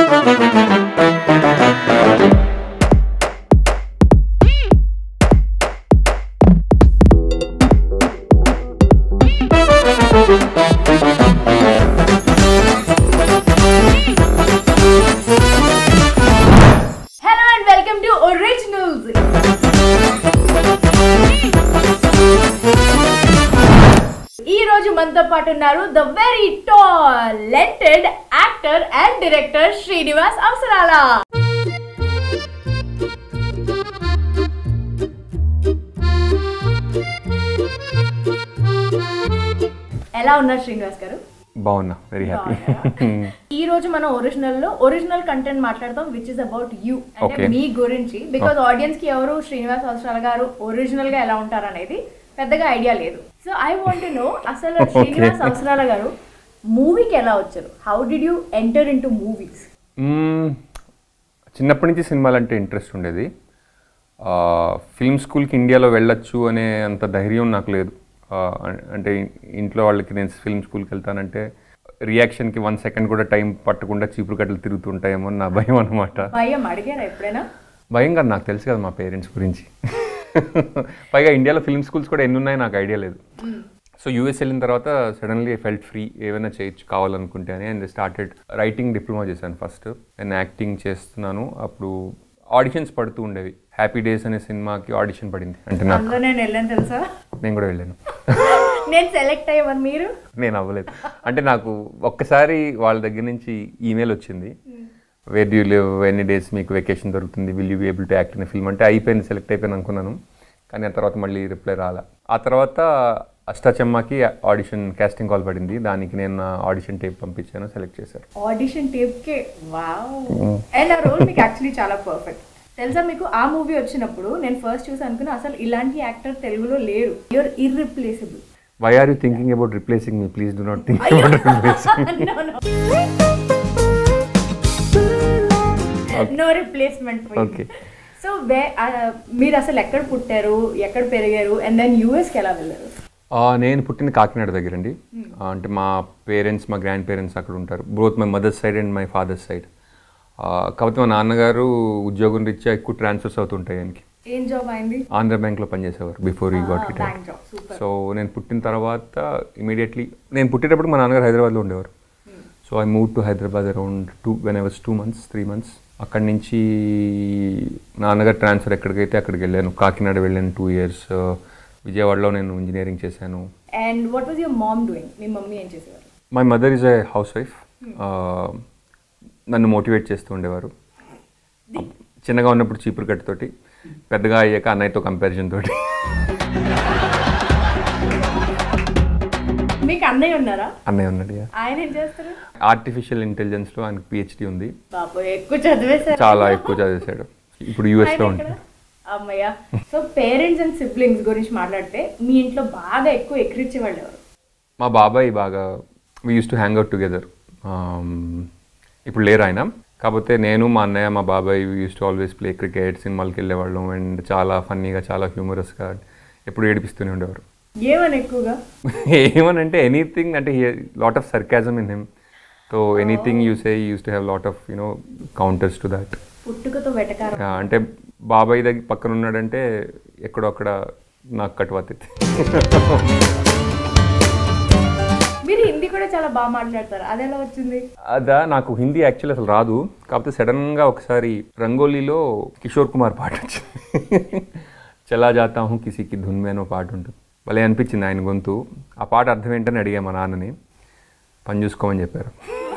The very talented actor and director Srinivas Avasarala. ఎలా ఉన్నారు శ్రీనివాస్ గారు? బాగున్నా, వెరీ హ్యాపీ. ఈ రోజు మనం ఒరిజినల్ కంటెంట్ మాట్లాడతాం, విచ్ ఇస్ అబౌట్ యూ, అంటే మీ గురించి. బికాజ్ ఆడియన్స్ కి ఎవరు శ్రీనివాస్ అవసరాల గారు ఒరిజినల్ గా ఎలా ఉంటారు అనేది పెద్దగా ఐడియా లేదు. So I want to know, అసలు శ్రీనివాస్ అవసరాల గారు మూవీకి ఎలా వచ్చారు? How did you enter in to movies? చిన్నప్పటి నుంచి సినిమాలు అంటే ఇంట్రెస్ట్ ఉండేది. ఫిల్మ్ స్కూల్కి ఇండియాలో వెళ్ళొచ్చు అనే అంత ధైర్యం నాకు లేదు. అంటే ఇంట్లో వాళ్ళకి నేను ఫిల్మ్ స్కూల్కి వెళ్తానంటే రియాక్షన్కి 1 సెకండ్ కూడా టైం పట్టకుండా చీపురు కట్టలు తిరుగుతుంటాయేమో నా భయం అనమాట. భయం అడిగారా ఎప్పుడైనా? భయం కాదు, నాకు తెలుసు కదా మా పేరెంట్స్ గురించి. పైగా ఇండియాలో ఫిల్మ్ స్కూల్స్ కూడా ఎన్ని ఉన్నాయో నాకు ఐడియా లేదు. సో యూఎస్ వెళ్ళిన తర్వాత సడన్లీ ఐ ఫెల్ట్ ఫ్రీ, ఏమైనా చేయొచ్చు కావాలనుకుంటే అని. అండ్ స్టార్టెడ్ రైటింగ్ డిప్లొమా చేశాను ఫస్ట్. నేను యాక్టింగ్ చేస్తున్నాను. అప్పుడు ఆడిషన్స్ పడుతూ ఉండేవి. హ్యాపీ డేస్ అనే సినిమాకి ఆడిషన్ పడింది. అంటే నేను వెళ్ళాను తెలుసా? నేను కూడా వెళ్ళాను. నేను సెలెక్ట్ అయ్యాను, మీరు? నేను అవ్వలేదు. అంటే నాకు ఒక్కసారి వాళ్ళ దగ్గర నుంచి ఈమెయిల్ వచ్చింది, వేర్ డూ లివ్, ఎన్ని డేస్ మీకు వెకేషన్ దొరుకుతుంది, will you be able to act in film అంటే. అయిపోయింది, సెలెక్ట్ అయిపోయాను అనుకున్నాను. కానీ ఆ తర్వాత మళ్ళీ రిప్లై రాలా. ఆ తర్వాత అష్టాచెమ్మకి ఆడిషన్ కాస్టింగ్ కాల్ పడింది. దానికి నేను ఆడిషన్ టేప్ పంపించాను, సెలెక్ట్ చేశారు. ఆడిషన్ టేప్కే? వావ్. అండ్ ఆ రోల్ మీకు యాక్చువల్లీ చాలా పర్ఫెక్ట్. తెలుసా మీకు, ఆ మూవీ వచ్చినప్పుడు నేను ఫస్ట్ చూసి అనుకున్నా అసలు ఇలాంటి యాక్టర్ తెలుగులో లేరు. You're irreplaceable. Why are you thinking about replacing me? Please do not think about replacing. No replacement. Okay. So మీరు అసలు ఎక్కడ పుట్టారు, ఎక్కడ పెరిగారు, అండ్ దెన్ యూఎస్కి ఎలా వెళ్ళారు? నేను పుట్టింది కాకినాడ దగ్గర అండి. అంటే మా పేరెంట్స్, మా గ్రాండ్ పేరెంట్స్ అక్కడ ఉంటారు, both my mother's side and my father's side. కాకపోతే మా నాన్నగారు ఉద్యోగం రీత్యా ఎక్కువ ట్రాన్స్ఫర్స్ అవుతుంటాయి ఆయనకి. ఏం జాబ్ అయింది? ఆంధ్ర బ్యాంక్లో పనిచేసేవారు బిఫోర్ ఈ గాట్ రిటైర్డ్. సో నేను పుట్టిన తర్వాత ఇమీడియట్లీ, నేను పుట్టేటప్పుడు మా నాన్నగారు హైదరాబాద్లో ఉండేవారు. So I move to Hyderabad around when I was 2 months 3 months. అక్కడి నుంచి నాన్నగారు ట్రాన్స్ఫర్ ఎక్కడికైతే అక్కడికి వెళ్ళాను. కాకినాడ వెళ్ళాను 2 years. విజయవాడలో నేను ఇంజనీరింగ్ చేశాను. And what was your mom doing? మీ మమ్మీ ఏం చేసేవారు? My mother is a house wife. నన్ను మోటివేట్ చేస్తూ ఉండేవారు. చిన్నగా ఉన్నప్పుడు చీపురు కట్టుతోటి, పెద్దగా అయ్యాక అన్నయ్యతో కంపారిజన్ తోటి. మీకు అన్నయ్య ఉన్నారా? అన్నయ్య ఉన్నాడు. ఆయన ఏం చేస్తారు? ఆర్టిఫిషియల్ ఇంటెలిజెన్స్లో ఆయనకి PhD ఉంది. ఎక్కువ చదివేశారు? చాలా ఎక్కువ చదివేశాడు. ఇప్పుడు యూఎస్లో ఉంటాడు. అమ్మయ్య. సో పేరెంట్స్ అండ్ సిబ్లింగ్స్ గురించి మాట్లాడితే మీ ఇంట్లో బాగా ఎక్కువ ఎక్కిరించేవాళ్ళు ఎవరు? మా బాబాయ్ బాగా, we use to hang out together. ఇప్పుడు లేరు ఆయన. కాకపోతే నేను, మా అన్నయ్య, మా బాబాయ్ use to always play cricket, సినిమాలకి వెళ్ళేవాళ్ళం. అండ్ చాలా ఫన్నీగా, చాలా హ్యూమరస్గా, ఎప్పుడు ఏడిపిస్తూనే ఉండేవారు. ఏమని ఎక్కువగా? ఏమనంటే ఎనీథింగ్, అంటే lot of sarcasm in him. So anything you say use to have lot of counters to that. పుట్టుకతో వెటకారం. అంటే బాబాయ్ దగ్గర పక్కన ఉన్నాడంటే ఎక్కడో అక్కడ నాకు కట్టువాతి. మీరు హిందీ కూడా చాలా బాగా మాట్లాడతారు, అది ఎలా వచ్చింది? అదా, నాకు హిందీ యాక్చువల్లీ అసలు రాదు. కాకపోతే సడన్గా ఒకసారి రంగోలీలో కిషోర్ కుమార్ పాట వచ్చింది. చలా జాతా హూ కిసీకి ధున్ మే అనో పాట ఉంటుంది. భలే అనిపించింది ఆయన గొంతు. ఆ పాట అర్థం ఏంటని అడిగా మా నాన్నని. పని చూసుకోమని చెప్పారు.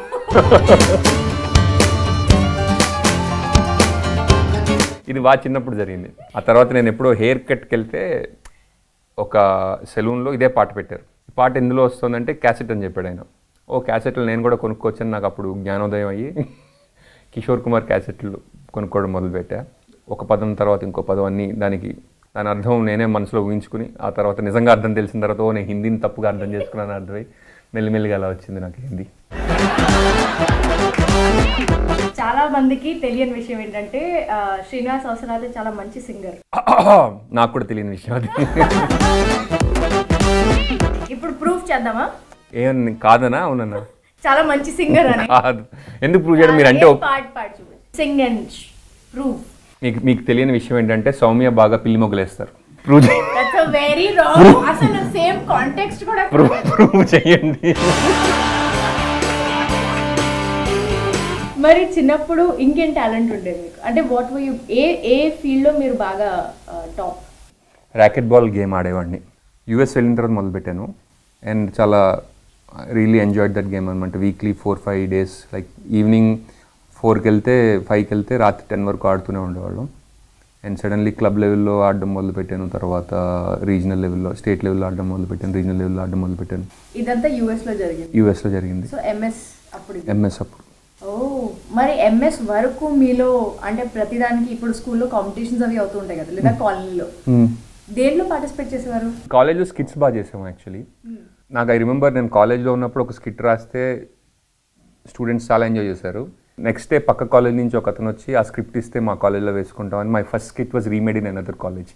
ఇది బాగా చిన్నప్పుడు జరిగింది. ఆ తర్వాత నేను ఎప్పుడో హెయిర్ కట్కి వెళ్తే ఒక సెలూన్లో ఇదే పాట పెట్టారు. ఈ పాట ఎందులో వస్తుందంటే క్యాసెట్ అని చెప్పాడు ఆయన. ఓ క్యాసెట్లు నేను కూడా కొనుక్కోవచ్చని నాకు అప్పుడు జ్ఞానోదయం అయ్యి కిషోర్ కుమార్ క్యాసెట్లు కొనుక్కోవడం మొదలుపెట్టా. ఒక పదం తర్వాత ఇంకో పదం అన్నీ దాని అర్థం నేనే మనసులో ఊహించుకుని, ఆ తర్వాత నిజంగా అర్థం తెలిసిన తర్వాత నేను హిందీని తప్పుగా అర్థం చేసుకున్నాను అర్థమై మెల్లిమెల్లిగా అలా వచ్చింది నాకు హిందీ. చాలా మందికి తెలియని విషయం ఏంటంటే శ్రీనివాస్ అవసరాలు చాలా మంచి సింగర్. నాకు కూడా తెలియని విషయం అది. ఇప్పుడు ప్రూఫ్ చేద్దామా? ఏమన్నా కాదనా? అవునన్నా? చాలా మంచి సింగర్ అని. ఎందుకు ప్రూవ్ చేయడం? మీరు అంటే పాడు సింగ్ అండ్ ప్రూవ్. మీకు తెలియని విషయం ఏంటంటే సౌమ్య బాగా పిల్లి మొగ్గలేస్తారు. Prove very wrong. అసలు సేమ్ కాంటెక్స్ట్ కూడా ప్రూవ్ చేయండి. మరి చిన్నప్పుడు ఇంకేం టాలెంట్ ఉండేది మీకు? అంటే వాట్ వర్ యూ, ఏ ఫీల్డ్లో మీరు బాగా టాప్? ర్యాకెట్ బాల్ గేమ్ ఆడేవాడిని. యూఎస్ వెళ్ళిన తర్వాత మొదలుపెట్టాను అండ్ చాలా రియలీ ఎంజాయ్డ్ దట్ గేమ్ అనమాట. వీక్లీ 4-5 days, లైక్ ఈవినింగ్ 4కి వెళ్తే 5కి వెళ్తే రాత్రి 10 వరకు ఆడుతూనే ఉండేవాళ్ళం. అండ్ సడన్లీ క్లబ్ లెవెల్లో ఆడడం మొదలుపెట్టాను. తర్వాత రీజనల్ లెవెల్లో, స్టేట్ లెవెల్లో ఆడడం మొదలుపెట్టాను. రీజనల్ లెవెల్లో ఆడడం మొదలుపెట్టాను. ఇదంతా యూఎస్లో జరిగింది? యూఎస్లో జరిగింది. సో ఎంఎస్ అప్పుడు? ఎంఎస్ అప్పుడు. ఓ, మరి ఎంఎస్ వరకు మీలో అంటే ప్రతిదానికి ఇప్పుడు స్కూల్లో కాంపిటీషన్స్ అవి అవుతూ ఉంటాయి కదా, లేదా కాలనీలో, దేంట్లో పార్టిసిపేట్ చేసేవారు? కాలేజ్లో స్కిట్స్ బాగా చేసాము యాక్చువల్లీ. నాకు ఐ రిమెంబర్ నేను కాలేజ్లో ఉన్నప్పుడు ఒక స్కిట్ రాస్తే స్టూడెంట్స్ చాలా ఎంజాయ్ చేశారు. నెక్స్ట్ డే పక్క కాలేజ్ నుంచి ఒక అతను వచ్చి ఆ స్క్రిప్ట్ ఇస్తే మా కాలేజ్లో వేసుకుంటాం అని. My first skit was remade in another college.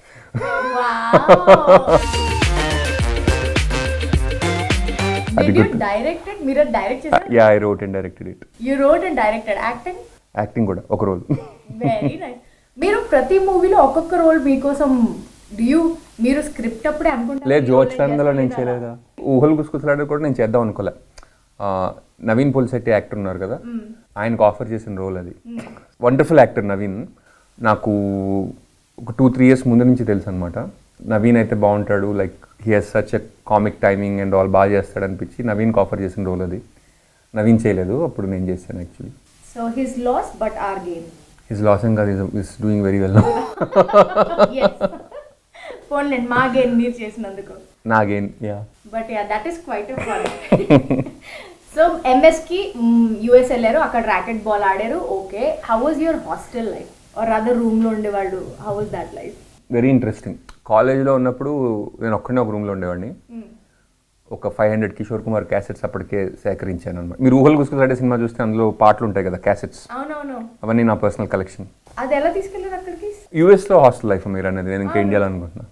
Did you direct it? మీరు డైరెక్ట్ చేశారు? Yeah, I wrote and directed it. You wrote and directed. Acting? Acting కూడా ఒక రోల్. Very nice. మీరు ప్రతి మూవీలో ఒక్కొక్క రోల్ మీకోసం మీరు స్క్రిప్ట్ అప్పుడే అనుకుంటారు? లేదు, జోచ్లందలో నేను చేయలేదా. ఊహలు గుసగుసలాడే కూడా నేను చేద్దాం అనుకోలే. నవీన్ పులిశెట్టి యాక్టర్ ఉన్నారు కదా, ఆయనకు ఆఫర్ చేసిన రోల్ అది. Wonderful actor Naveen. నాకు ఒక 2-3 years ముందు నుంచి తెలుసు అనమాట. నవీన్ అయితే బాగుంటాడు, like he he's such a comic timing and all, బాగా చేస్తాడు అనిపించి నవీన్కి ఆఫర్ చేసిన రోల్ అది. నవీన్ చేయలేదు, అప్పుడు నేను చేశాను actually. So his loss but our gain. His loss and కాదు, is doing very well now. పోన్లేండి, మా గెయిన్ మీరు చేసినందుకు. నా gain, yeah. But yeah, that is quite a fun. So ఎంఎస్కి యూఎస్ వెళ్ళారు, అక్కడ ర్యాకెట్ బాల్ ఆడారు. Okay, how was your hostel life or other రూమ్లో ఉండేవాళ్ళు? How was that life? Very interesting. కాలేజ్లో ఉన్నప్పుడు నేను ఒక్కడే ఒక రూమ్లో ఉండేవాడిని. ఒక 500 కిషోర్ కుమార్ క్యాసెట్స్ అప్పటికే సేకరించాను అనమాట. మీరు ఊహలు గుసగుసలాడే సినిమా చూస్తే అందులో పాటలు ఉంటాయి కదా, క్యాసెట్స్. అవునవును. అవన్నీ నా పర్సనల్ కలెక్షన్. అది ఎలా తీసుకెళ్ళారు అక్కడికి? యూఎస్లో హాస్టల్ లైఫ్ మీరు అనేది, నేను ఇంకా ఇండియాలో అనుకుంటున్నా.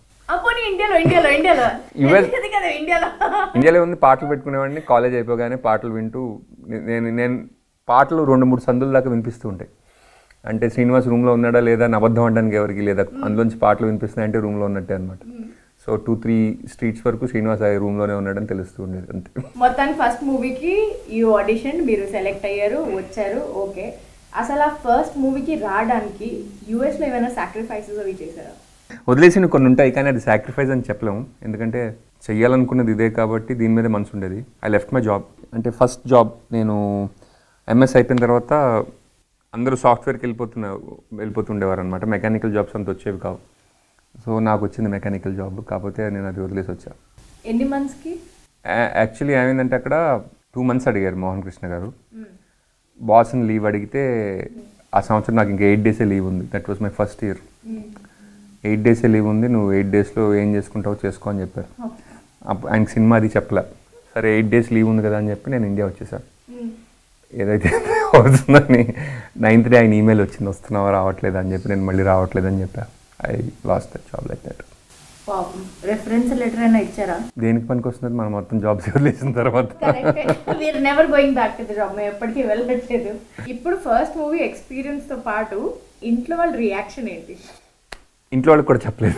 ఇండియాలో ఉంది. పాటలు పెట్టుకునేవాడిని, కాలేజ్ అయిపోగానే పాటలు వింటూ నేను పాటలు 2-3 సందుల దాకా వినిపిస్తూ ఉంటాయి. అంటే శ్రీనివాస్ రూమ్లో ఉన్నాడా లేదా అని అబద్ధం అనడానికి ఎవరికి లేదా, అందులోంచి పాటలు వినిపిస్తున్నాయంటే రూమ్లో ఉన్నట్టే అనమాట. సో 2-3 streets వరకు శ్రీనివాస్ ఆ రూమ్లోనే ఉన్నాడని తెలుస్తూ ఉండేది అంతే. మొత్తానికి ఫస్ట్ మూవీకి ఈ ఆడిషన్ మీరు సెలెక్ట్ అయ్యారు, వచ్చారు. ఓకే, అసలు ఆ ఫస్ట్ మూవీకి రావడానికి యూఎస్లో ఏమైనా సాక్రిఫైసెస్ అవి చేశారా? వదిలేసిన కొన్ని ఉంటాయి కానీ అది సాక్రిఫైస్ అని చెప్పలేము, ఎందుకంటే చెయ్యాలనుకున్నది ఇదే కాబట్టి దీని మీద మనసు ఉండేది. I left my job. అంటే ఫస్ట్ జాబ్ నేను ఎంఎస్ అయిపోయిన తర్వాత అందరూ సాఫ్ట్వేర్కి వెళ్ళిపోతుండేవారు అనమాట. మెకానికల్ జాబ్స్ అంత వచ్చేవి కావు. సో నాకు వచ్చింది మెకానికల్ జాబ్, కాకపోతే నేను అది వదిలేసి వచ్చా. ఎన్ని మంత్స్కి? యాక్చువల్లీ ఏమైందంటే అక్కడ 2 months అడిగారు మోహన్ కృష్ణ గారు. బాస్ని లీవ్ అడిగితే ఆ సంవత్సరం నాకు ఇంకా 8 days లీవ్ ఉంది. That was my first year. 8 days leave ఉంది, నువ్వు 8 daysలో ఏం చేసుకుంటావు చేసుకో అని చెప్పారు. ఆయనకి సినిమా అది చెప్పలే. సరే 8 days లీవ్ ఉంది కదా అని చెప్పి నేను ఇండియా వచ్చేసాను. ఏదైతే అవుతుందని 9th day ఆయన ఈమెయిల్ వచ్చింది, వస్తున్నావా రావట్లేదు అని చెప్పి. నేను మళ్ళీ రావట్లేదని చెప్పా. I lost that job like that. Reference letter అయినా ఇచ్చారా? దేనికి పనికి వస్తుంది, మనం మొత్తం జాబ్స్ వదిలేసిన తర్వాత. We're never going back to the job. మేము ఎప్పటికీ వెళ్ళట్లేదు. ఇప్పుడు ఫస్ట్ మూవీ ఎక్స్పీరియన్స్తో పాటు ఇంట్లో వాళ్ళ రియాక్షన్ ఏంటి? ఇంట్లో వాళ్ళకి కూడా చెప్పలేదు.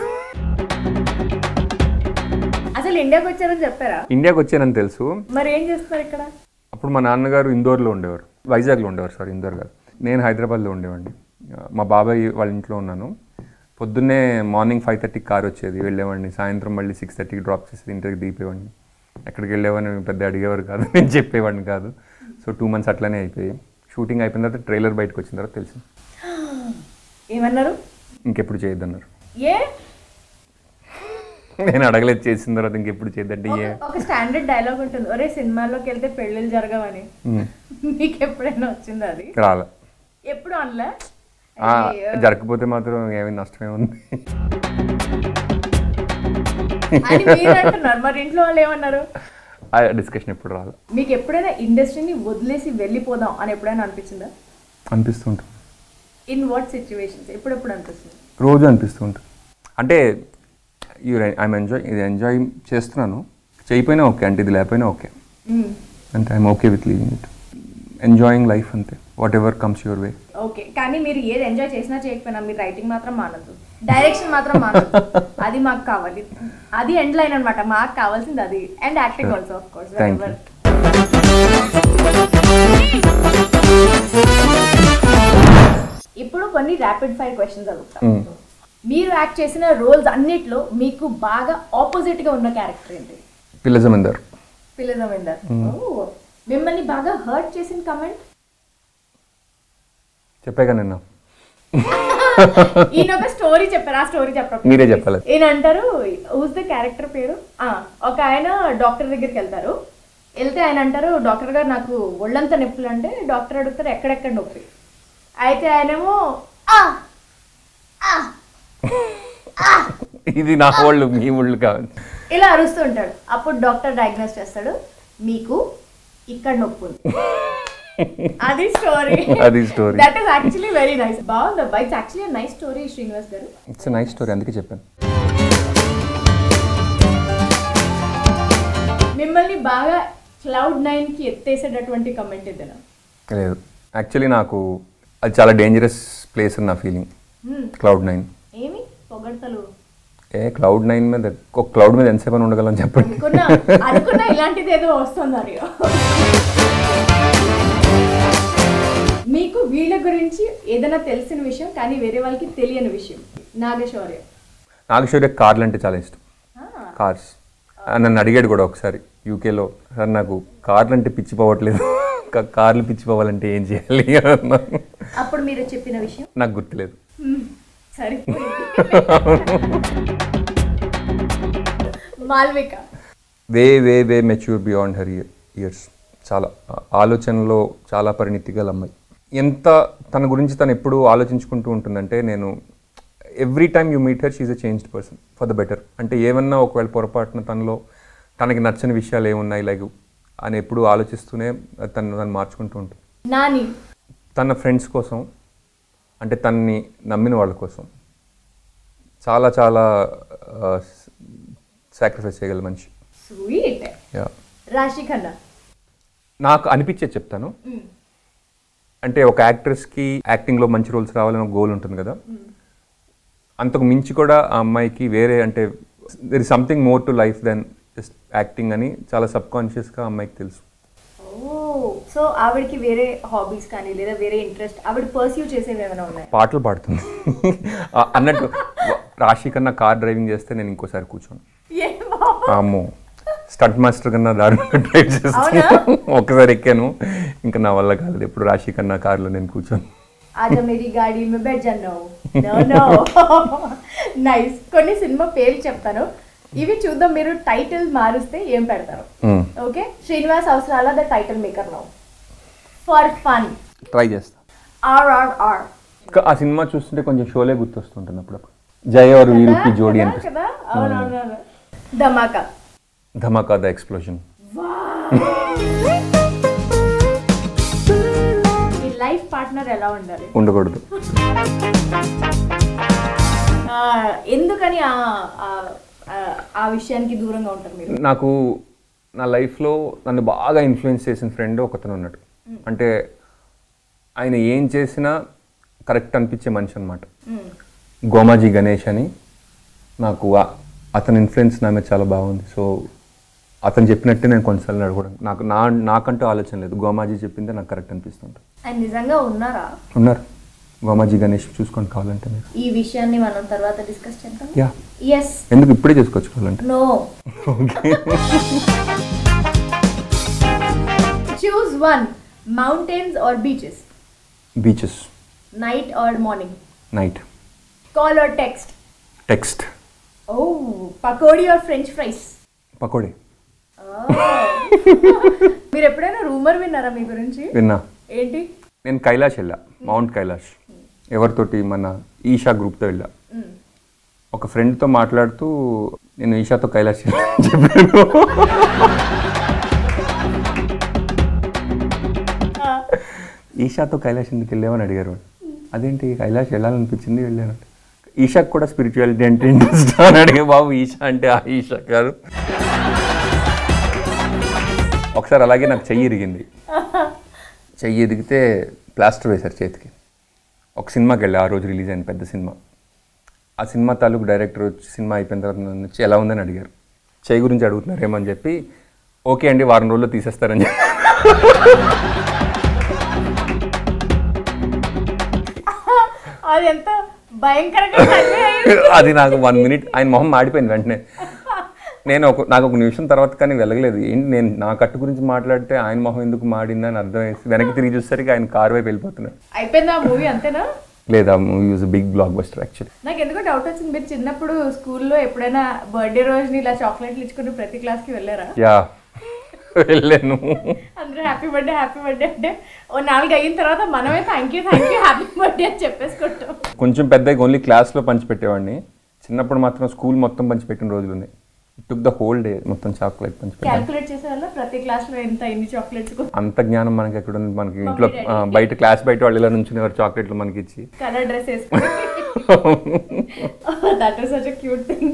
అసలు ఇండియాకి వచ్చారని చెప్పారా? ఇండియాకి వచ్చానని తెలుసు. మరి ఏం చేస్తున్నారు ఇక్కడ? అప్పుడు మా నాన్నగారు ఇందోర్లో ఉండేవారు, వైజాగ్లో ఉండేవారు, సారీ ఇందోర్ కాదు. నేను హైదరాబాద్లో ఉండేవాడిని. మా బాబాయ్ వాళ్ళ ఇంట్లో ఉన్నాను. పొద్దున్నే మార్నింగ్ 5:30కి కార్ వచ్చేది, వెళ్ళేవాడిని. సాయంత్రం మళ్ళీ 6:30కి డ్రాప్ చేసేది, ఇంటికి దిగిపోయేవాడిని. ఎక్కడికి వెళ్ళేవాడిని పెద్ద అడిగేవారు కాదు, నేను చెప్పేవాడిని కాదు. సో 2 months అట్లనే అయిపోయాయి. షూటింగ్ అయిపోయిన తర్వాత ట్రైలర్ బయటకు వచ్చిన తర్వాత తెలిసింది. ఏమన్నారు? ఇంకెప్పుడు చేయొద్దన్నారు. ఏ? నేను అడగలేదు, చేసిన తర్వాత ఇంకెప్పుడు చేయొద్దంటే. ఒక స్టాండర్డ్ డైలాగ్ ఉంటుంది, ఒరే సినిమాలోకి వెళ్తే పెళ్ళిళ్ళు జరగవని. మీకు ఎప్పుడైనా వచ్చిందా అది? రాలే. ఎప్పుడు అనలే? జరగకపోతే మాత్రం ఏమైనా నష్టమే ఉంది అంటున్నారు. మరి ఇంట్లో వాళ్ళు ఏమన్నారు? ఆ డిస్కషన్ ఎప్పుడు రాదు. మీకు ఎప్పుడైనా ఇండస్ట్రీని వదిలేసి వెళ్ళిపోదాం అని ఎప్పుడైనా అనిపించిందా? అనిపిస్తుంటుంది. In what situations? ఎప్పుడెప్పుడు అనిపిస్తుంది? రోజు అనిపిస్తుంటుంది. అంటే ఐఎమ్ ఎంజాయ్ చేస్తున్నాను, చేయకపోయినా ఓకే, అంటే ఇది లేకపోయినా ఓకే. అంటే I'm okay with leaving it, enjoying life అంతే, whatever comes your way. Okay, కానీ మీరు ఏది ఎంజాయ్ చేసినా చేయకపోయినా మీరు రైటింగ్ మాత్రం మానద్దు, డైరెక్షన్ మాత్రం మానద్దు. అది మాకు కావాలి, అది ఎండ్ లైన్ అనమాట, మాకు కావాల్సింది అది. And acting also of course. ఇప్పుడు కొన్ని ర్యాపిడ్ ఫైర్ క్వశ్చన్స్ అడుగుతాం. మీరు యాక్ట్ చేసిన రోల్స్ అన్నిట్లో మీకు బాగా ఆపోజిట్ గా ఉన్న క్యారెక్టర్ ఏంటి? పిల్ల జమీందార్. పిల్ల జమీందార్. మిమ్మల్ని బాగా హర్ట్ చేసిన కమెంట్? చెప్పాగా నిన్న. ఈయన ఒక స్టోరీ చెప్పారు, ఆ స్టోరీ చెప్పరు, మీరే చెప్పాలి. ఈయన అంటారు, హూస్ ద క్యారెక్టర్ పేరు, ఒక ఆయన డాక్టర్ దగ్గరికి వెళ్తారు. వెళ్తే ఆయన అంటారు, డాక్టర్ గారు నాకు ఒళ్ళంతా నొప్పులు అంటే డాక్టర్ అడుగుతారు ఎక్కడెక్కడ నొప్పి. అయితే ఆయనేమో ఇది నా ఒళ్ళు మీ ఒళ్ళు కావాలి ఇలా అరుస్తూ ఉంటాడు. అప్పుడు డాక్టర్ డయాగ్నోస్ చేస్తాడు, మీకు ఇక్కడ నొప్పి ఉంది. అది స్టోరీ. అది story. That is actually very nice. బాగుంది అబ్బా, it's actually nice story Srinivas garu. It's nice story, అందుకే చెప్పాను. మిమ్మల్ని బాగా Cloud9 కి ఎత్తేసేటటువంటి కమెంట్ ఏదైనా? లేదు, యాక్చువల్లీ నాకు అది చాలా డేంజరస్ ప్లేస్ అని నా ఫీలింగ్. Cloud9 ఏమి పొగడ్తలు? Cloud9 మీద, ఒక క్లౌడ్ మీద ఎంతసేపు ఉండగలం చెప్పండి. అనుకున్నా ఇలాంటిది ఏదో వస్తుంది. మీకు వీళ్ళ గురించి ఏదైనా తెలిసిన విషయం కానీ వేరే వాళ్ళకి తెలియని విషయం? నాగశౌర్య కార్లు అంటే చాలా ఇష్టం. కార్స్ నన్ను అడిగాడు కూడా ఒకసారి యూకేలో, సార్ నాకు కార్లు అంటే పిచ్చిపోవట్లేదు, కార్లు పిచ్చిపోవాలంటే ఏం చేయాలి అన్నాను. అప్పుడు మీరు చెప్పిన విషయం నాకు గుర్తులేదు. సరే. Malvika way way way mature beyond her years. చాలా ఆలోచనలో చాలా పరిణితి గల అమ్మాయి. ఎంత తన గురించి తను ఎప్పుడు ఆలోచించుకుంటూ ఉంటుందంటే, నేను every time you meet her she's a changed person for the better. అంటే ఏమన్నా ఒకవేళ పొరపాటున తనకి నచ్చని విషయాలు ఏమున్నాయి లైక్ అని ఎప్పుడు ఆలోచిస్తూనే తను మార్చుకుంటూ ఉంటుంది. నాని తన ఫ్రెండ్స్ కోసం, అంటే తనని నమ్మిన వాళ్ళ కోసం చాలా చాలా సాక్రిఫైస్ చేయగల మనిషి. స్వీట్. రాశి ఖన్నా నాకు అనిపించే చెప్తాను. అంటే ఒక యాక్ట్రెస్కి యాక్టింగ్లో మంచి రోల్స్ రావాలని ఒక గోల్ ఉంటుంది కదా, అంతకు మించి కూడా ఆ అమ్మాయికి వేరే, అంటే there is something more to life than just acting అని చాలా సబ్కాన్షియస్గా అమ్మాయికి తెలుసు. సో ఆవిడకి వేరే హాబీస్ కానీ లేదా వేరే ఇంట్రెస్ట్ ఆవిడ పర్స్యూ చేసేవి ఏమైనా ఉన్నాయి? పాటలు పాడుతుంది అన్నట్టు. రాశి కన్నా కార్ డ్రైవింగ్ చేస్తే నేను ఇంకోసారి కూర్చోను. అమ్మో, స్టంట్ మాస్టర్ కన్నా దారుణంగా డ్రైవ్ చేస్తాను. ఒకసారి ఎక్కాను, ఇంకా నా వల్ల కాలేదు. ఎప్పుడు రాశి కన్నా కార్లో నేను కూర్చోను. నైస్. కొన్ని సినిమా పేర్లు చెప్తాను, ఇవి చూద్దాం మీరు టైటిల్ మారుస్తే ఏం పెడతారు. ఓకే, Srinivas Avasarala the title maker now for fun. Try చేస్తా. RRR. ఆ సినిమా చూస్తుంటే కొంచెం షోలే గుర్తొస్తుంటుంది అప్పుడప్పుడు. జయ और वीरू की जोड़ी అనిపిస్తుంది. అవునవును. ధమాకా. Dhamaka the explosion. మీ లైఫ్ పార్ట్నర్ ఎలా ఉండాలి? ఉండకూడదు. ఎందుకని ఆ విషయానికి దూరంగా ఉంటారు మీరు? నాకు నా లైఫ్లో నన్ను బాగా ఇన్ఫ్లుయెన్స్ చేసిన ఫ్రెండ్ ఒకతను ఉన్నాడు. అంటే ఆయన ఏం చేసినా కరెక్ట్ అనిపించే మనిషి అనమాట. గోమాజీ గణేష్ అని. నాకు అతని ఇన్ఫ్లుయెన్స్ నా మీద చాలా బాగుంది. సో అతను చెప్పినట్టే నేను కొన్నిసార్లు అడగడం, నాకంటూ ఆలోచన లేదు, గోమాజీ చెప్పిందే నాకు కరెక్ట్ అనిపిస్తుంది. నిజంగా ఉన్నారా? ఉన్నారు. గోమాజీ గణేష్ చూసుకొని కావాలంటే మీరు ఈ విషయాన్ని మనం తర్వాత డిస్కస్ చేద్దాం. యా. yes. ఎందుకు ఇప్పుడే చేసుకోవచ్చు కావాలంటే? No. choose one, mountains or beaches? Beaches. Night or morning? Night. Call or text? Text. Oh, pakodi or french fries? Pakodi. మీరు ఎప్పుడైనా రూమర్ విన్నారా మీ గురించి? విన్నా. ఏంటి? నేను కైలాష్ వెళ్ళా, మౌంట్ కైలాష్. ఎవరితోటి? మన ఈషా గ్రూప్తో వెళ్ళా. ఒక ఫ్రెండ్తో మాట్లాడుతూ నేను ఈషాతో కైలాష్ చెప్పాను. ఈషాతో కైలాష్ ఎందుకు వెళ్ళామని అడిగారు. అదేంటి కైలాష్ వెళ్ళాలనిపించింది వెళ్ళాను. ఈషాకు కూడా స్పిరిచువాలిటీ అంటే ఇంట్రెస్ట్ అని అడిగే. బాబు ఈషా అంటే ఆ ఈషా కాదు. ఒకసారి అలాగే నాకు చెయ్యి ఇరిగింది. చెయ్యి ఇరిగితే ప్లాస్టర్ వేశారు చేతికి. ఒక సినిమాకి వెళ్ళి, ఆ రోజు రిలీజ్ అయింది పెద్ద సినిమా. ఆ సినిమా తాలూకు డైరెక్టర్ వచ్చి సినిమా అయిపోయిన తర్వాత నన్ను వచ్చి ఎలా ఉందని అడిగారు. చెయ్యి గురించి అడుగుతున్నారేమో అని చెప్పి, ఓకే అండి వారం రోజుల్లో తీసేస్తారని చెప్పి అది ఎంత భయంకరంగా అది నాకు 1 minute ఆయన మొహం మాడిపోయింది వెంటనే. నాకు ఒక నిమిషం తర్వాత కానీ వెళ్ళగలేదు. ఏంటి నేను నా కట్టు గురించి మాట్లాడితే ఆయన మొహం ఎందుకు మాడిందని అర్థమేసి వెనక్కి తిరిగి చూసేసరికి ఆయన కారు వైపు వెళ్ళిపోతున్నాడు. అయిపోయింది ఆ మూవీ అంతేనా? లేదా movie was big blockbuster actually. నాకు ఎందుకో డౌట్ వచ్చింది, మీరు చిన్నప్పుడు స్కూల్లో ఎప్పుడైనా బర్త్డే రోజుని ఇలా చాక్లెట్లు ఇచ్చుకుని ప్రతి క్లాస్కి వెళ్ళారా? యా వెళ్ళాను. అందరూ హ్యాపీ బర్త్డే అంటే ఓ 4 అయిన తర్వాత మనమే థ్యాంక్ యూ హ్యాపీ బర్త్డే అని చెప్పేసుకుంటాం. కొంచెం పెద్దగా ఓన్లీ క్లాస్లో పంచిపెట్టేవాడిని. చిన్నప్పుడు మాత్రం స్కూల్ మొత్తం పంచిపెట్టిన రోజులు ఉన్నాయి. It took the whole day మొత్తం చాక్లెట్ పంచిపెట్టాను. క్యాల్కులేట్ చేసేవాళ్ళ ప్రతి క్లాస్లో ఎంత ఎన్ని చాక్లెట్స్? అంత జ్ఞానం మనకి ఎక్కడ ఉంది? మనకి ఇంట్లో బయట క్లాస్ బయట వాళ్ళు ఇలా నుంచి చాక్లెట్లు మనకి ఇచ్చి కలర్ డ్రెస్ వేసుకుని that was such a cute thing.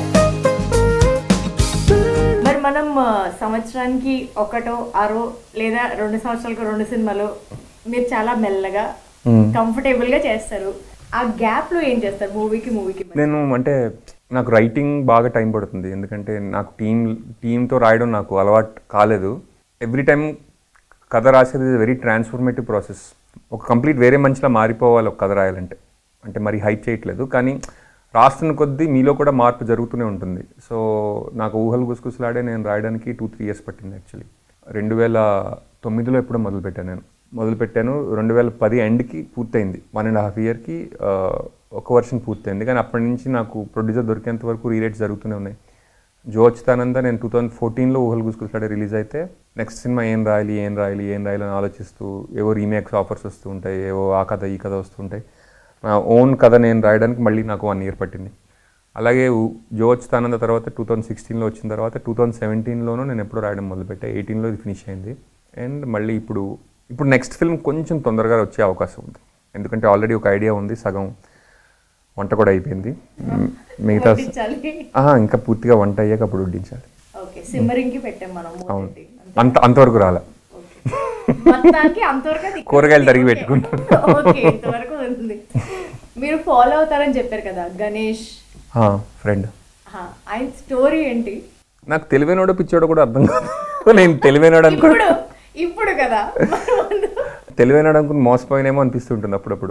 మరి మనం సంవత్సరానికి 1 6 లేదా 2 సంవత్సరాలకు 2 సినిమాలు మీరు చాలా మెల్లగా కంఫర్టబుల్ గా చేస్తారు. ఆ గ్యాప్ లో ఏం చేస్తారు మూవీకి? నేను అంటే నాకు రైటింగ్ బాగా టైం పడుతుంది. ఎందుకంటే నాకు టీంతో రాయడం నాకు అలవాటు కాలేదు. ఎవ్రీ టైం కథ రాసేది వెరీ ట్రాన్స్ఫర్మేటివ్ ప్రాసెస్. ఒక కంప్లీట్ వేరే మనిషిలా మారిపోవాలి ఒక కథ రాయాలంటే. అంటే మరి హైప్ చేయట్లేదు, కానీ రాస్తున్న కొద్దీ మీలో కూడా మార్పు జరుగుతూనే ఉంటుంది. సో నాకు ఊహలు గుసగుసలాడే నేను రాయడానికి 2-3 years పట్టింది యాక్చువల్లీ. 2009లో ఎప్పుడో మొదలుపెట్టాను. 2010 ఎండ్కి పూర్తయింది. 1.5 yearకి ఒక వర్షన్ పూర్తయింది. కానీ అప్పటి నుంచి నాకు ప్రొడ్యూసర్ దొరికేంత వరకు రీరైట్స్ జరుగుతూనే ఉన్నాయి. జో అచ్యుతానంద నేను 2014లో ఊహలు గుసగుసలాడే రిలీజ్ అయితే నెక్స్ట్ సినిమా ఏం రాయాలి అని ఆలోచిస్తూ ఏవో రీమేక్స్ ఆఫర్స్ వస్తూ ఉంటాయి, ఏవో ఆ కథ ఈ కథ వస్తుంటాయి. నా ఓన్ కథ నేను రాయడానికి మళ్ళీ నాకు 1 year పట్టింది. అలాగే జో అచ్యుతానంద తర్వాత 2016లో వచ్చిన తర్వాత 2017లోనూ నేను ఎప్పుడో రాయడం మొదలుపెట్టాను. 18లో ఇది ఫినిష్ అయింది. అండ్ మళ్ళీ ఇప్పుడు నెక్స్ట్ ఫిల్మ్ కొంచెం తొందరగా వచ్చే అవకాశం ఉంది. ఎందుకంటే ఆల్రెడీ ఒక ఐడియా ఉంది, సగం వంట కూడా అయిపోయింది. మిగతా ఇంకా పూర్తిగా వంట అయ్యాక అప్పుడు వడ్డించాలి. అవును, అంతవరకు రాలే. కూరగాయలు తరిగి పెట్టుకుంటాం. మీరు ఫాలో అవుతారని చెప్పారు కదా గణేష్ ఫ్రెండ్, ఆయన స్టోరీ ఏంటి? నాకు తెలివైనోడో పిచ్చోడో కూడా అర్థం కాదు. నేను తెలివైనోడు అనుకో ఇప్పుడు కదా తెలివైనోడు అనుకుని మోసపోయినేమో అనిపిస్తుంటుంది అప్పుడప్పుడు.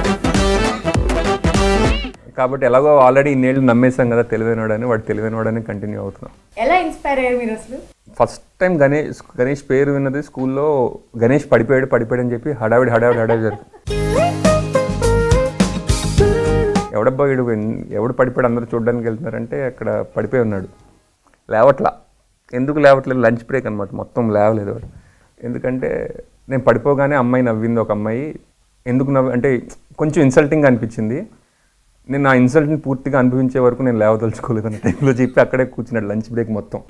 కాబట్టి ఎలాగో ఆల్రెడీ ఇన్నేళ్ళు నమ్మేసాం కదా తెలివైనోడని, వాడు తెలివైనోడని కంటిన్యూ అవుతున్నాం. ఎలా ఇన్స్పైర్ అయ్యారు మీరు అసలు? ఫస్ట్ టైం గణేష్ పేరు విన్నది స్కూల్లో. గణేష్ పడిపోయాడు అని చెప్పి హడావిడి జరుగుతుంది. ఎవడబ్బా ఎవడు పడిపోయాడు అందరూ చూడడానికి వెళ్తున్నారంటే అక్కడ పడిపోయి ఉన్నాడు. ఎందుకు లేవట్లేదు? లంచ్ బ్రేక్ అనమాట, మొత్తం లేవలేదు వాడు. ఎందుకంటే నేను పడిపోగానే అమ్మాయి నవ్వింది. ఒక అమ్మాయి ఎందుకు అంటే కొంచెం ఇన్సల్టింగ్ అనిపించింది. నేను నా ఇన్సల్ట్ని పూర్తిగా అనుభవించే వరకు నేను లేవదలుచుకోలేదు అన్న టైంలో చెప్పి అక్కడే కూర్చున్నాడు లంచ్ బ్రేక్ మొత్తం.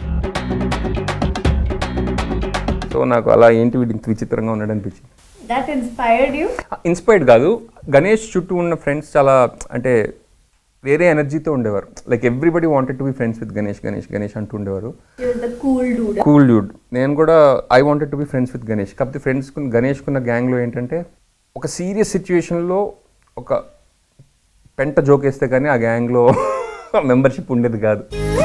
సో నాకు అలా ఏంటి వీడి ఇంత విచిత్రంగా ఉన్నాడు అనిపించింది. ఇన్స్పైర్డ్ కాదు, గణేష్ చుట్టూ ఉన్న ఫ్రెండ్స్ చాలా అంటే వేరే ఎనర్జీతో ఉండేవారు. Like everybody wanted to be friends with Ganesh అంటూ ఉండేవారు. Cool dude. నేను కూడా I wanted to be friends with Ganesh. కాకపోతే గణేష్కున్న గ్యాంగ్లో ఏంటంటే ఒక సీరియస్ సిచ్యువేషన్లో ఒక పెంట జోకేస్తే కానీ ఆ గ్యాంగ్లో మెంబర్షిప్ ఉండేది కాదు.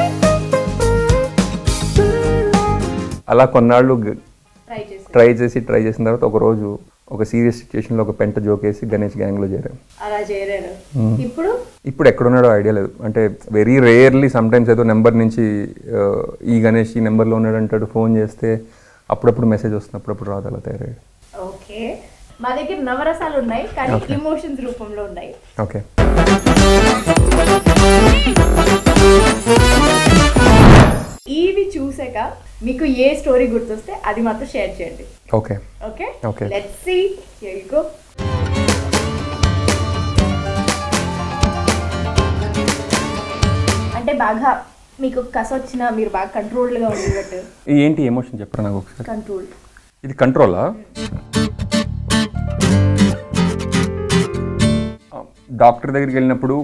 అలా కొన్నాళ్ళు ట్రై చేసిన తర్వాత ఒకరోజు ఒక సీరియస్ సిచ్యువేషన్లో ఒక పెంట జోకేసి గణేష్ గ్యాంగ్లో చేరాను. ఇప్పుడు ఎక్కడున్నాడో ఐడియా లేదు. అంటే వెరీ రేర్లీ సమ్టైమ్స్ ఏదో నెంబర్ నుంచి ఈ గణేష్ ఈ నెంబర్లో ఉన్నాడు అంటాడు. ఫోన్ చేస్తే అప్పుడప్పుడు మెసేజ్ వస్తుంది, అప్పుడప్పుడు రాదు. అలా తయారయ్యాడు. ఓకే, మా దగ్గర నవరసాలు ఉన్నాయి కానీ ఎమోషన్స్ రూపంలో ఉన్నాయి. ఓకే, ఇవి చూసాక మీకు ఏ స్టోరీ గుర్తొస్తే అది మాత్రం షేర్ చేయండి. Okay okay okay let's see. Here you go. అంటే బాగా మీకు కసొచ్చినా మీరు బాగా కంట్రోల్డ్గా ఉండేటట్టు ఏంటి ఎమోషన్ చెప్పరా నాకు ఒకసారి. కంట్రోల్. ఇది కంట్రోలా? డాక్టర్ దగ్గరికి వెళ్ళినప్పుడు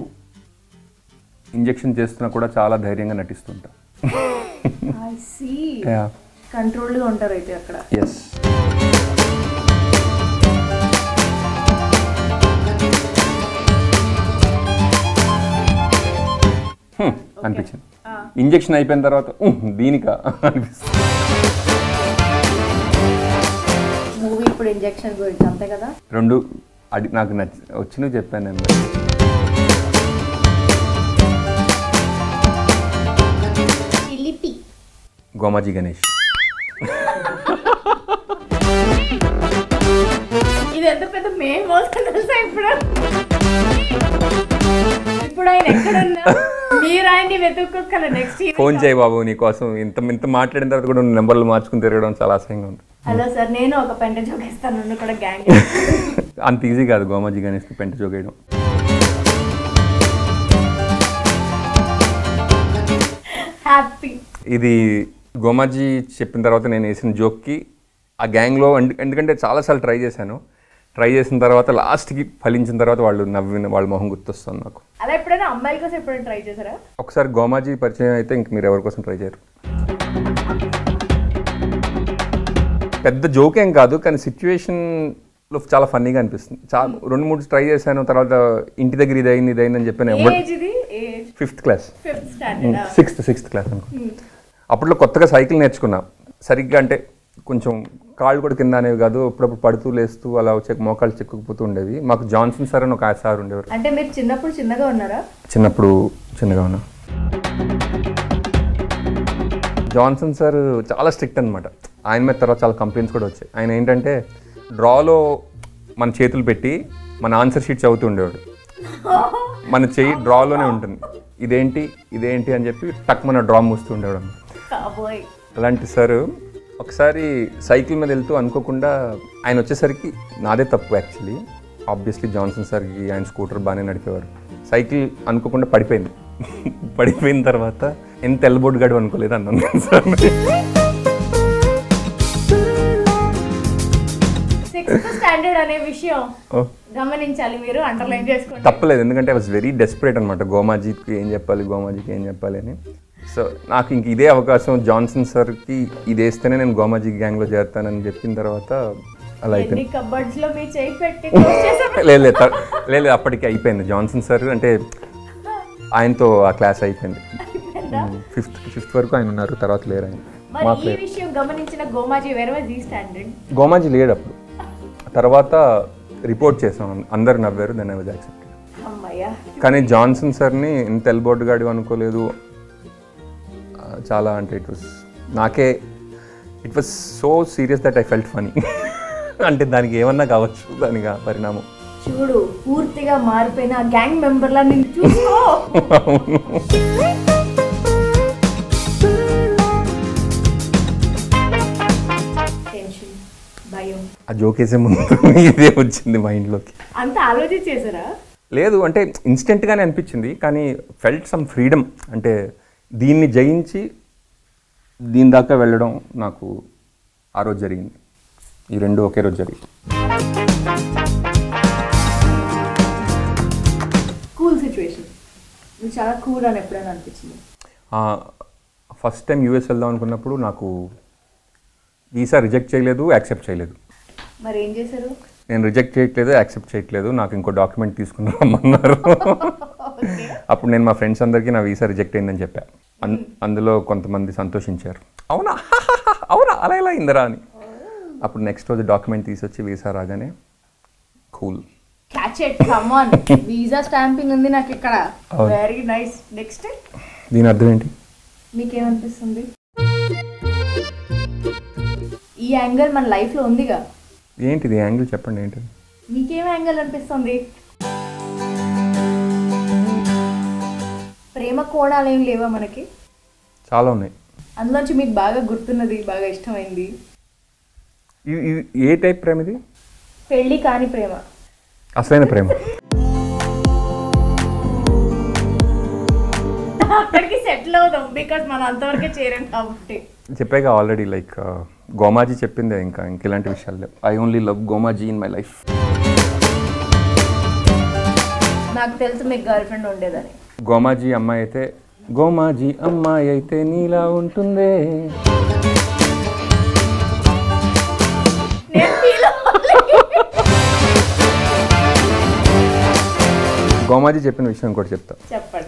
ఇంజెక్షన్ చేస్తున్నా కూడా చాలా ధైర్యంగా నటిస్తుంటా. కంట్రోల్గా ఉంటారు అయితే అక్కడ. ఎస్. అనిపించింది. ఇంజెక్షన్ అయిపోయిన తర్వాత దీనికా అనిపిస్తుంది. మూవీ ఇప్పుడు ఇంజెక్షన్ గురించి అంతే కదా. రెండు నాకు వచ్చినవి చెప్పాను నేను. గోమాజీ గణేష్. ఇది ఎంత పెద్ద మేము మోసుకొని తెలుసా ఇప్పుడు ఆయన ఎక్కడున్నా మీరు ఆయన్ని వెతుక్కోగల. నెక్స్ట్ ఫోన్ చేయి బాబు, నీ కోసం ఇంత మాట్లాడిన తర్వాత కూడా నెంబర్లు మార్చుకుని తిరగడం చాలా అసహ్యంగా ఉంది. హలో సార్, నేను ఒక పెంట జోకేస్తాను కూడా గ్యాంగ్. అంత ఈజీ కాదు గోమాజీ గణేష్ పెంట జోకేయడం. హ్యాపీ. ఇది గోమాజీ చెప్పిన తర్వాత నేను వేసిన జోక్కి ఆ గ్యాంగ్లో ఎందుకంటే చాలాసార్లు ట్రై చేసిన తర్వాత లాస్ట్కి ఫలించిన తర్వాత వాళ్ళు నవ్విన వాళ్ళ మొహం గుర్తొస్తుంది నాకు. అలా ఎప్పుడైనా అమ్మాయిల కోసం ఎప్పుడైనా ట్రై చేశారా? ఒకసారి గోమాజీ పరిచయం అయితే ఇంక మీరు ఎవరి కోసం ట్రై చేయరు. పెద్ద జోక్ ఏం కాదు, కానీ సిచ్యువేషన్లో చాలా ఫన్నీగా అనిపిస్తుంది. 2-3 ట్రై చేశాను, తర్వాత ఇంటి దగ్గర ఇది అయింది అని చెప్పాను. 5th క్లాస్, 6th క్లాస్ అనుకో. అప్పట్లో కొత్తగా సైకిల్ నేర్చుకున్నా. సరిగ్గా అంటే కొంచెం కాళ్ళు కూడా కింద అనేవి కాదు, అప్పుడప్పుడు పడుతూ లేస్తూ అలా వచ్చే మోకాళ్ళు చిక్కుకుపోతూ ఉండేవి. మాకు జాన్సన్ సార్ అని ఒక సార్ ఉండేవారు. అంటే మీరు చిన్నప్పుడు చిన్నగా ఉన్నారా? చిన్నప్పుడు చిన్నగా ఉన్నా. జాన్సన్ సార్ చాలా స్ట్రిక్ట్ అనమాట. ఆయన మీద తర్వాత చాలా కంప్లైంట్స్ కూడా వచ్చాయి. ఆయన ఏంటంటే డ్రాలో మన చేతులు పెట్టి మన ఆన్సర్ షీట్ చదువుతూ ఉండేవాడు. మన చెయ్యి డ్రాలోనే ఉంటుంది. ఇదేంటి అని చెప్పి టక్ మన డ్రా మూస్తూ ఉండేవాడు. అలాంటి సార్ ఒకసారి సైకిల్ మీద వెళ్తూ అనుకోకుండా ఆయన వచ్చేసరికి నాదే తప్పు యాక్చువల్లీ. ఆబ్వియస్లీ జాన్సన్ సార్కి ఆయన స్కూటర్ బాగానే నడిపేవారు. సైకిల్ అనుకోకుండా పడిపోయింది. పడిపోయిన తర్వాత ఎంత ఎల్బోర్డ్ గడు అనుకోలేదు అన్నాను సార్. అనే విషయం గమనించాలి మీరు, అండర్లైన్ చేసుకోండి. తప్పలేదు, ఎందుకంటే ఐ వాజ్ వెరీ డెస్పరేట్ అనమాట. గోమాజీకి ఏం చెప్పాలి అని. సో నాకు ఇంక ఇదే అవకాశం, జాన్సన్ సార్కి ఇది వేస్తేనే నేను గోమాజీ గ్యాంగ్లో చేరుతానని చెప్పిన తర్వాత అలా అయిపోయింది. లేదు అప్పటికి అయిపోయింది. జాన్సన్ సార్ అంటే ఆయనతో ఆ క్లాస్ అయిపోయింది. 5th వరకు ఆయన ఉన్నారు, తర్వాత లేరు ఆయన. గోమాజీ లేడు అప్పుడు. తర్వాత రిపోర్ట్ చేసాం, అందరు నవ్వారు, దాన్ని ఐ వాజ్ యాక్సెప్టెడ్. కానీ జాన్సన్ సార్ని ఇంత ఎల్బోర్డ్ గాడి అనుకోలేదు. చాలా అంటే it was so serious that I felt funny. అంటే దానికి ఏమన్నా కావచ్చు, దానికి పరిణామం. చూడు, పూర్తిగా మారిపోయిన గ్యాంగ్ మెంబర్లా నిన్ను చూసుకో. ఆ జోకేసే ముందు ఇదే వచ్చింది మైండ్లోకి. అంత ఆలోచించేసారా? లేదు, అంటే ఇన్స్టెంట్గానే అనిపించింది. కానీ ఫెల్ట్ సమ్ ఫ్రీడమ్. అంటే దీన్ని జయించి దీని దాకా వెళ్ళడం నాకు ఆ రోజు జరిగింది. ఈ రెండు ఒకే రోజు జరిగింది. కూల్ సిచ్యువేషన్, చాలా కూల్ అని ఎప్పుడైనా అనిపించింది? ఫస్ట్ టైం యూఎస్ వెళ్దాం అనుకున్నప్పుడు నాకు వీసా రిజెక్ట్ చేయలేదు, యాక్సెప్ట్ చేయలేదు. మరి ఏం చేశారు? నేను రిజెక్ట్ చేయట్లేదు, యాక్సెప్ట్ చేయట్లేదు, నాకు ఇంకో డాక్యుమెంట్ తీసుకుని రమ్మన్నారు. అప్పుడు నేను మా ఫ్రెండ్స్ అందరికీ నా వీసా రిజెక్ట్ అయిందని చెప్పా. అందులో కొంతమంది సంతోషించారు, అవునా అలా ఎలా అయిందరా అని. అప్పుడు నెక్స్ట్ రోజు డాక్యుమెంట్ తీసుకొచ్చి వీసా రాగానే కూల్. వీసా స్టాంపింగ్ ఉంది నాకు ఇక్కడ. Very nice. నెక్స్ట్ దీని అర్థం ఏంటి? మీకేమనిపిస్తుంది? ఈ యాంగిల్ మన లైఫ్ లో ఉందిగా. ఏంటిది యాంగిల్? చెప్పండి ఏంటి. మీకేం యాంగిల్ అనిపిస్తుంది? ప్రేమ కోణాలు ఏం లేవా మనకి? చాలా ఉన్నాయి. అందులోంచి మీకు బాగా గుర్తున్నది, బాగా ఇష్టమైంది ఏ టైప్ ప్రేమ ఇది? పెళ్లి కాని ప్రేమ, అసలైన ప్రేమ. అక్కడికి సెటిల్ అవుదాం, బికాస్ మనం అంతవరకే చేరాం కాబట్టి. చెప్పాక ఆల్రెడీ, లైక్ గోమాజీ చెప్పిందే. ఇంకా ఇలాంటి విషయాలు లేవు. I only love Gomaji in my life. నాకు తెలుసు మీకు గర్ల్ ఫ్రెండ్ ఉండేదని. గోమాజీ అమ్మాయి అయితే నీలా ఉంటుందే. గోమాజీ చెప్పిన విషయం ఇంకోటి చెప్తా. చెప్పండి.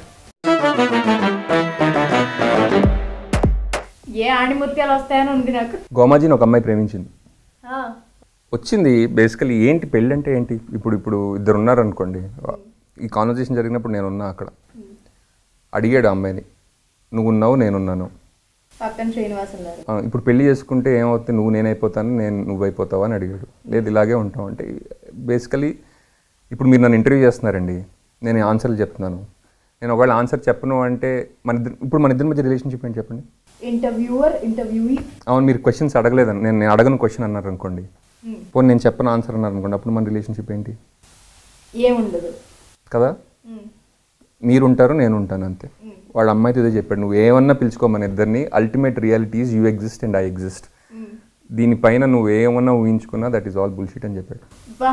ఏ ఆణిముత్యాలు వస్తాయని ఉంది నాకు. గోమాజీని ఒక అమ్మాయి ప్రేమించింది. వచ్చింది బేసికలీ ఏంటి పెళ్ళి అంటే ఏంటి, ఇప్పుడు ఇద్దరు ఉన్నారు అనుకోండి, ఈ కాన్వర్జేషన్ జరిగినప్పుడు నేనున్నా అక్కడ. అడిగాడు ఆ అమ్మాయిని, నువ్వు ఉన్నావు నేనున్నాను, పక్కన శ్రీనివాస్ ఉన్నారు, ఇప్పుడు పెళ్లి చేసుకుంటే ఏమవుతుంది, నువ్వు నేనైపోతాను నేను నువ్వు అయిపోతావా అని అడిగాడు. లేదు ఇలాగే ఉంటాం అంటే బేసికలీ ఇప్పుడు మీరు నన్ను ఇంటర్వ్యూ చేస్తున్నారండి, నేను ఆన్సర్లు చెప్తున్నాను. నేను ఒకవేళ ఆన్సర్ చెప్పను అంటే మన ఇద్దరి మధ్య రిలేషన్షిప్ ఏంటి చెప్పండి. Interviewer interviewee. అవును, మీరు క్వశ్చన్స్ అడగలేదని నేను అడగను క్వశ్చన్ అన్నారు అనుకోండి, పోనీ నేను చెప్పను ఆన్సర్ అన్నారు అనుకోండి, అప్పుడు మన రిలేషన్షిప్ ఏంటి? ఏముండదు కదా. మీరు ఉంటారు నేను ఉంటాను అంతే. వాళ్ళ అమ్మాయితో ఇదే చెప్పాడు, నువ్వు ఏమన్నా పిలుచుకో మన ఇద్దరిని, ultimate realities you exist and I exist, దీనిపైన నువ్వు ఏమన్నా ఊహించుకున్నా దట్ ఈస్ ఆల్ బుల్షిట్ అని చెప్పాడు.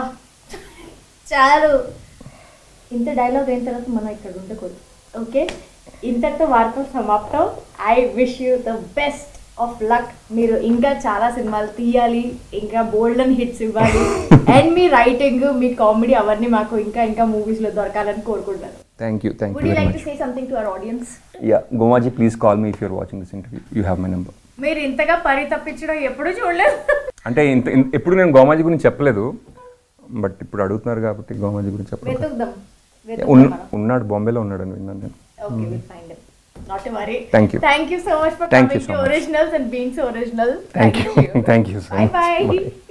చాలు, ఇంత డైలాగ్ అయిన తర్వాత మనం ఇక్కడ ఉండకూడదు. ఓకే, ఇంతటితో వార్తలు సమాప్తం. I wish you the best of luck. మీరు ఇంకా చాలా సినిమాలు తీయాలి, ఇంకా బోల్డ్ అండ్ హిట్స్ ఇవ్వాలి, అండ్ మీ రైటింగ్ మీ కామెడీ అవన్నీ మాకు ఇంకా ఇంకా మూవీస్లో దొరకాలని కోరుకుంటాను. Thank you. Would you like to say something to our audience? Yeah, Gomaji, please call me if you're watching this interview. You have my number. మీరు ఇంతగా పరితపించడం ఎప్పుడు చూడలేదు. అంటే ఎప్పుడు నేను గోమాజీ గురించి చెప్పలేదు, బట్ ఇప్పుడు అడుగుతున్నారు కాబట్టి గోమాజీ గురించి చెప్పలేదు. ఉన్నాడు, బాంబేలో ఉన్నాడు అని విన్నాను నేను. Okay, we'll find him. Not to worry. Thank you. Thank you so much for coming to Originals and being so original. Thank you. Thank you so much. Bye bye.